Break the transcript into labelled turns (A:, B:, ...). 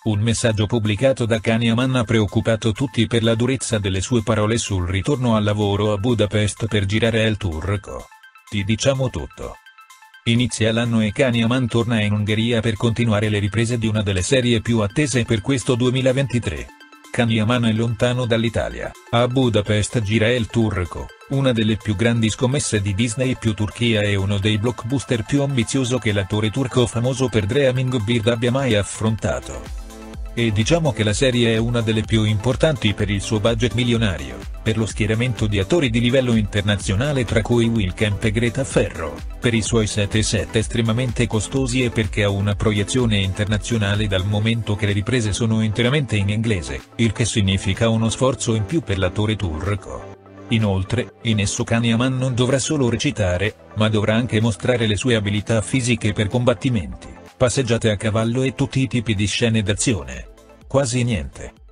A: Un messaggio pubblicato da Kanyaman ha preoccupato tutti per la durezza delle sue parole sul ritorno al lavoro a Budapest per girare El Turco. Ti diciamo tutto. Inizia l'anno e Kanyaman torna in Ungheria per continuare le riprese di una delle serie più attese per questo 2023. Kanyaman è lontano dall'Italia, a Budapest gira El Turco, una delle più grandi scommesse di Disney più Turchia e uno dei blockbuster più ambizioso che l'attore turco famoso per Dreaming Bird abbia mai affrontato. E diciamo che la serie è una delle più importanti per il suo budget milionario, per lo schieramento di attori di livello internazionale tra cui Will Kemp e Greta Ferro, per i suoi set estremamente costosi e perché ha una proiezione internazionale dal momento che le riprese sono interamente in inglese, il che significa uno sforzo in più per l'attore turco. Inoltre, in esso Kanyaman non dovrà solo recitare, ma dovrà anche mostrare le sue abilità fisiche per combattimenti, passeggiate a cavallo e tutti i tipi di scene d'azione. Quasi niente.